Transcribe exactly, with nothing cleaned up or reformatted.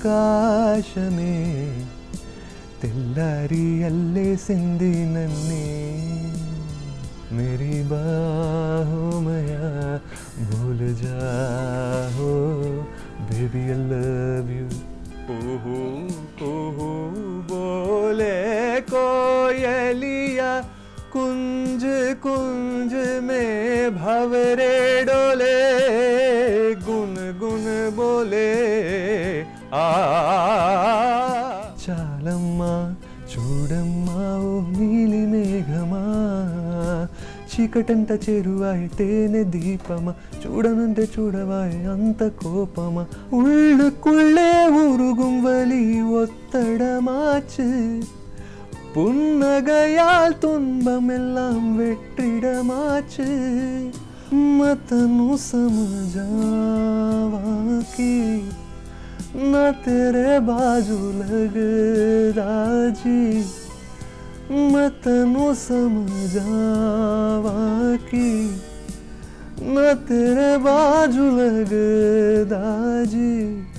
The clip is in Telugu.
ఆకాశమే తెల్లారి అల్లేసింది నన్నే मेरी बाहों में आ भूल जाओ baby I love you ओहो ओहो बोले कोयलिया कुंज कुंज में भंवरे डोले गुन गुन बोले आ चालम्मा చూడమ్మా ఓ నీలి మేఘమా చీకటంత చేరువాయి తేనె దీపమా చూడనంటే చూడవాయి అంత కోపమా உள்ளுக்குள்ளே உருகும் வலி ஒத்தடமாச்சு புன்னகையால் துன்பமெல்லாம் வெற்றிடமாச்சு मतनु समझावा कि ना तेरे बाजू लगदा जी मैं तेनू समझावा कि ना तेरे बाजू लगदा जी।